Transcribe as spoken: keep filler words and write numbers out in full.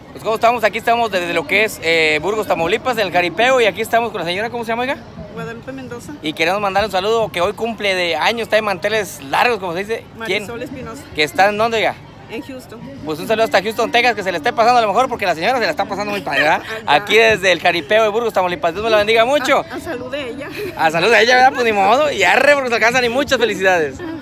Pues como estamos, aquí estamos desde lo que es eh, Burgos, Tamaulipas, del Jaripeo, y aquí estamos con la señora, ¿cómo se llama, oiga? Guadalupe Mendoza. Y queremos mandar un saludo que hoy cumple de años, está de manteles largos, como se dice. Marisol Espinosa. Que está en dónde, oiga? En Houston. Pues un saludo hasta Houston, Texas, que se le esté pasando a lo mejor porque la señora se la está pasando muy padre, ¿verdad? Aquí desde el Jaripeo de Burgos, Tamaulipas. Dios me la bendiga mucho. A, a salud de ella. A salud de ella, ¿verdad? Pues ni modo. Y arre, porque se alcanzan y muchas felicidades.